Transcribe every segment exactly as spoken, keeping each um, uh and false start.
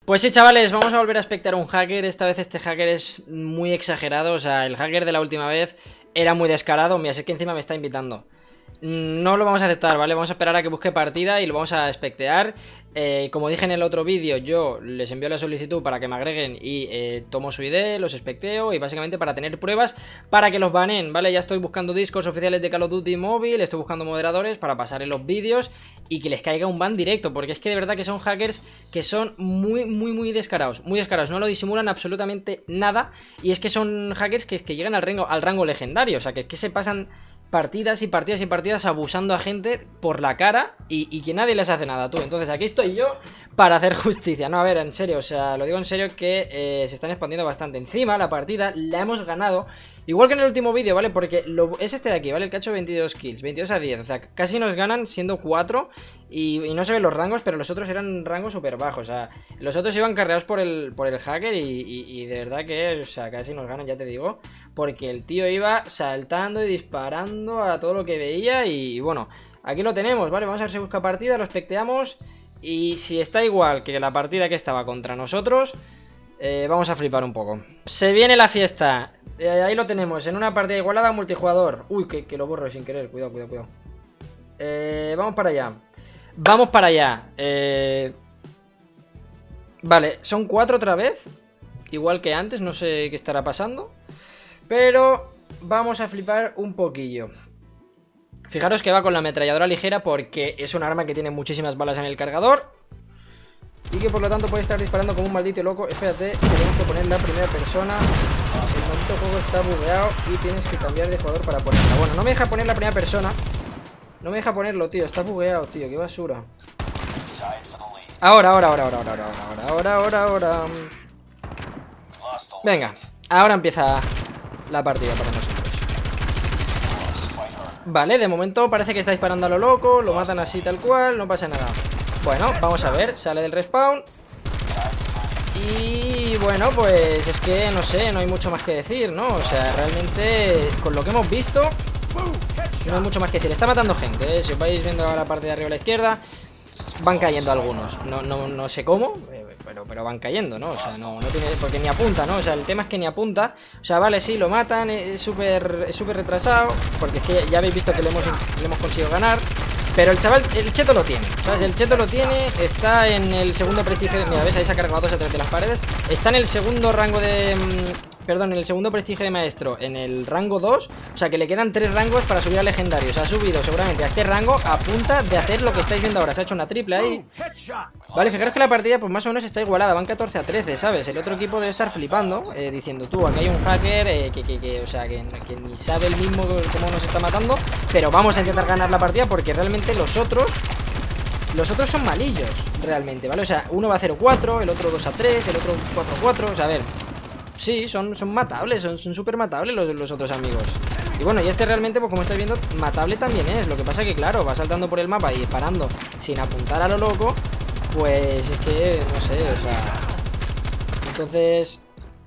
Pues sí, chavales, vamos a volver a espectar a un hacker. Esta vez este hacker es muy exagerado. O sea, el hacker de la última vez era muy descarado. Mira, sé que encima me está invitando. No lo vamos a aceptar, ¿vale? Vamos a esperar a que busque partida y lo vamos a espectear. eh, Como dije en el otro vídeo, yo les envío la solicitud para que me agreguen y eh, tomo su I D, los especteo y básicamente para tener pruebas para que los banen, ¿vale? Ya estoy buscando discos oficiales de Call of Duty móvil, estoy buscando moderadores para pasar en los vídeos y que les caiga un ban directo, porque es que de verdad que son hackers que son muy, muy, muy descarados, muy descarados, no lo disimulan absolutamente nada. Y es que son hackers que, que llegan al rango, al rango legendario, o sea, que, que se pasan partidas y partidas y partidas abusando a gente por la cara y, y que nadie les hace nada, tú. Entonces aquí estoy yo para hacer justicia. No, a ver, en serio, o sea, lo digo en serio que eh, se están expandiendo bastante. Encima la partida la hemos ganado igual que en el último vídeo, ¿vale? Porque lo, es este de aquí, ¿vale? El que ha hecho veintidós kills, veintidós a diez, o sea, casi nos ganan siendo cuatro. Y, y no se ven los rangos, pero los otros eran rangos súper bajos. O sea, los otros iban carreados por el, por el hacker y, y, y de verdad que, o sea, casi nos ganan, ya te digo. Porque el tío iba saltando y disparando a todo lo que veía. Y bueno, aquí lo tenemos, ¿vale? Vamos a ver si busca partida, lo especteamos. Y si está igual que la partida que estaba contra nosotros, eh, vamos a flipar un poco. Se viene la fiesta. eh, Ahí lo tenemos, en una partida igualada multijugador. Uy, que, que lo borro sin querer, cuidado, cuidado, cuidado. eh, Vamos para allá. Vamos para allá. eh... Vale, son cuatro otra vez. Igual que antes, no sé qué estará pasando. Pero vamos a flipar un poquillo. Fijaros que va con la ametralladora ligera porque es un arma que tiene muchísimas balas en el cargador. Y que por lo tanto puede estar disparando como un maldito loco. Espérate, tenemos que poner la primera persona. El maldito juego está bugueado y tienes que cambiar de jugador para ponerla. Bueno, no me deja poner la primera persona. No me deja ponerlo, tío, está bugueado, tío, qué basura. Ahora, ahora, ahora, ahora, ahora, ahora, ahora, ahora, ahora. Venga, ahora empieza la partida para nosotros. Vale, de momento parece que está disparando a lo loco. Lo matan así tal cual, no pasa nada. Bueno, vamos a ver, sale del respawn. Y bueno, pues es que no sé, no hay mucho más que decir, ¿no? O sea, realmente con lo que hemos visto no hay mucho más que decir. Está matando gente, ¿eh? Si os vais viendo a la parte de arriba a la izquierda, van cayendo algunos. No, no, no sé cómo, pero, pero van cayendo, ¿no? O sea, no, no tiene... Porque ni apunta, ¿no? O sea, el tema es que ni apunta. O sea, vale, sí, lo matan, es súper es súper retrasado. Porque es que ya habéis visto que le hemos, le hemos conseguido ganar. Pero el chaval, el cheto lo tiene, ¿sabes? El cheto lo tiene, está en el segundo prestigio de... Mira, ¿ves? Ahí se ha cargado dos a tres de las paredes. Está en el segundo rango de... Perdón, en el segundo prestigio de maestro, en el rango dos. O sea que le quedan tres rangos para subir a legendario. Se ha subido seguramente a este rango a punta de hacer lo que estáis viendo ahora. Se ha hecho una triple ahí. Vale, fijaros que la partida pues más o menos está igualada. Van catorce a trece, ¿sabes? El otro equipo debe estar flipando, eh, diciendo tú, aquí hay un hacker eh, que, que, que, o sea, que, que ni sabe el mismo cómo nos está matando. Pero vamos a intentar ganar la partida porque realmente los otros... Los otros son malillos, realmente, ¿vale? O sea, uno va a cero cuatro, el otro dos a tres, el otro cuatro a cuatro, o sea, a ver... Sí, son, son matables, son súper matables los, los otros amigos. Y bueno, y este realmente, pues como estáis viendo, matable también es. Lo que pasa que, claro, va saltando por el mapa y disparando sin apuntar a lo loco. Pues es que, no sé, o sea... Entonces...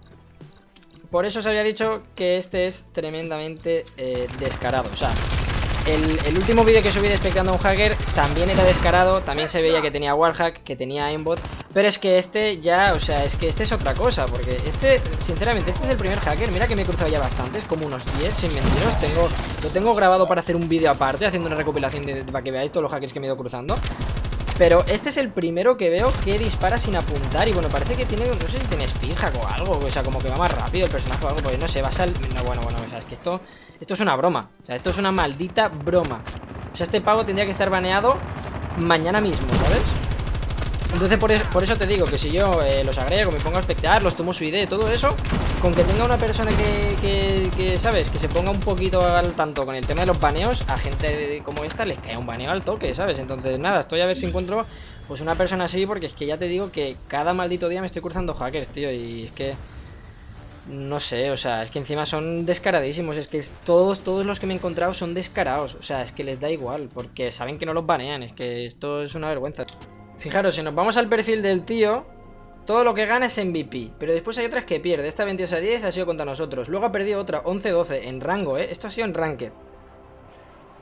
Por eso os había dicho que este es tremendamente eh, descarado. O sea, el, el último vídeo que subí de espectando a un hacker también era descarado. También se veía que tenía wallhack, que tenía aimbot. Pero es que este ya, o sea, es que este es otra cosa. Porque este, sinceramente, este es el primer hacker. Mira que me he cruzado ya bastantes, como unos diez, sin mentiros. Tengo, lo tengo grabado para hacer un vídeo aparte, haciendo una recopilación de, de, para que veáis todos los hackers que me he ido cruzando. Pero este es el primero que veo que dispara sin apuntar. Y bueno, parece que tiene, no sé si tiene speedhack o algo. O sea, como que va más rápido el personaje o algo. Pues no sé, va a salir... No, bueno, bueno, o sea, es que esto Esto es una broma. O sea, esto es una maldita broma. O sea, este pavo tendría que estar baneado mañana mismo, ¿sabes? Entonces por eso, por eso te digo que si yo eh, los agrego, me pongo a espectar, los tomo su I D, todo eso, con que tenga una persona que, que, que, ¿sabes? Que se ponga un poquito al tanto con el tema de los baneos, a gente como esta les cae un baneo al toque, ¿sabes? Entonces nada, estoy a ver si encuentro pues una persona así, porque es que ya te digo que cada maldito día me estoy cruzando hackers, tío, y es que... No sé, o sea, es que encima son descaradísimos. Es que todos, todos los que me he encontrado son descarados. O sea, es que les da igual, porque saben que no los banean. Es que esto es una vergüenza. Fijaros, si nos vamos al perfil del tío, todo lo que gana es M V P, pero después hay otras que pierde. Esta veintidós a diez ha sido contra nosotros. Luego ha perdido otra once doce en rango, ¿eh? Esto ha sido en Ranked.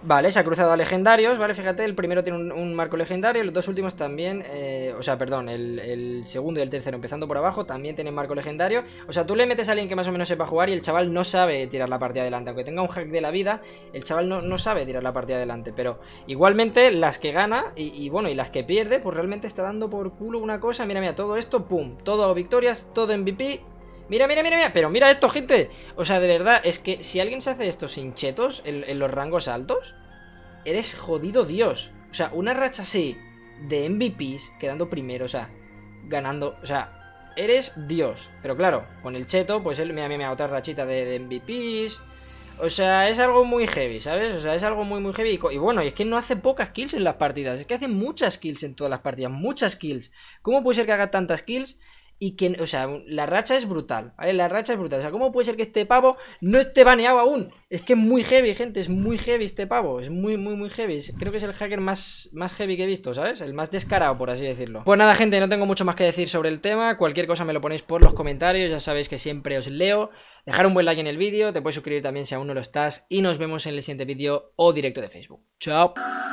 Vale, se ha cruzado a legendarios, vale, fíjate, el primero tiene un, un marco legendario, los dos últimos también, eh, o sea, perdón, el, el segundo y el tercero empezando por abajo también tienen marco legendario. O sea, tú le metes a alguien que más o menos sepa jugar y el chaval no sabe tirar la partida adelante, aunque tenga un hack de la vida, el chaval no, no sabe tirar la partida adelante, pero igualmente las que gana y, y bueno, y las que pierde, pues realmente está dando por culo una cosa, mira, mira, todo esto, pum, todo victorias, todo M V P. Mira, mira, mira, mira, pero mira esto, gente. O sea, de verdad, es que si alguien se hace esto sin chetos en, en los rangos altos, eres jodido Dios. O sea, una racha así de M V Ps, quedando primero, o sea, ganando, o sea, eres Dios. Pero claro, con el cheto, pues él, mira, mira, mira, otra rachita de, de M V Ps. O sea, es algo muy heavy, ¿sabes? O sea, es algo muy, muy heavy. Y, y bueno, y es que no hace pocas kills en las partidas. Es que hace muchas kills en todas las partidas. Muchas kills. ¿Cómo puede ser que haga tantas kills? Y que, o sea, la racha es brutal, ¿vale? La racha es brutal. O sea, ¿cómo puede ser que este pavo no esté baneado aún? Es que es muy heavy, gente. Es muy heavy este pavo. Es muy, muy, muy heavy. Creo que es el hacker más, más heavy que he visto, ¿sabes? El más descarado, por así decirlo. Pues nada, gente, no tengo mucho más que decir sobre el tema. Cualquier cosa me lo ponéis por los comentarios. Ya sabéis que siempre os leo. Dejar un buen like en el vídeo. Te puedes suscribir también si aún no lo estás. Y nos vemos en el siguiente vídeo o directo de Facebook. Chao.